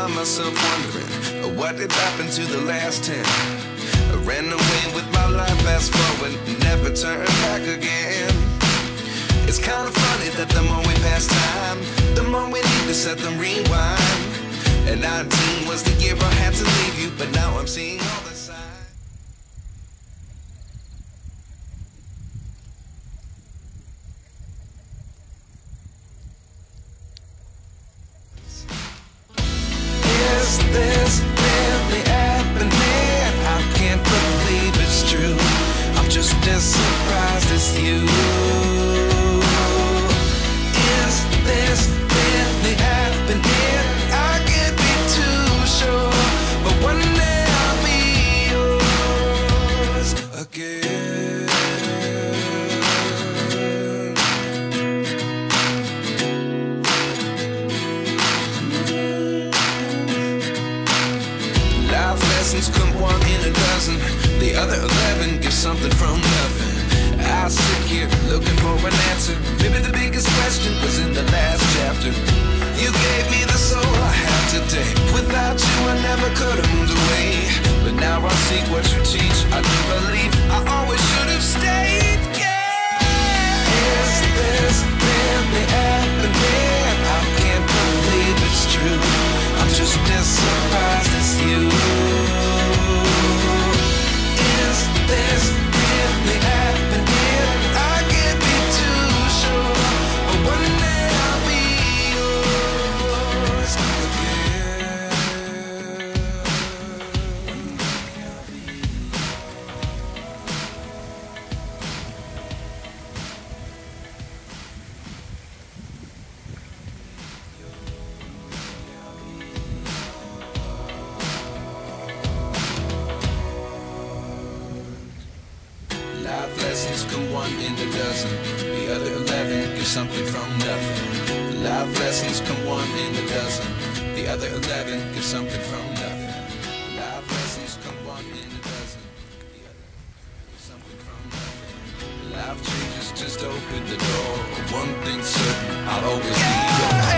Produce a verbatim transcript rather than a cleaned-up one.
find myself wondering, uh, what did happen to the last ten? I ran away with my life, fast forward, never turn back again. It's kind of funny that the more we pass time, the more we need to set them rewind. And nineteen was the year I had to leave you, but now I'm seeing all the signs. Is this really happening? I can't believe it's true. I'm just as surprised as you. Is this really happening? I can't be too sure, but one day I'll be yours again. Life lessons come one in a dozen, the other eleven give something from nothing. I sit here looking for an answer. Maybe the biggest question was in the last chapter. You gave me the soul I have today. Without you I never could have moved away. But now I seek what you teach. I do believe I always should have stayed. Yeah. Is this really happening? I can't believe it's true. I'm just as surprised as you. Is this really happening? I can't be too sure, but one day I'll be yours again. Life lessons come one in a dozen, the other eleven give something from nothing. Life lessons come one in a dozen, the other eleven give something from nothing. Life lessons come one in a dozen, the other give something from nothing. Life changes, just open the door. One thing's certain, I'll always be yours.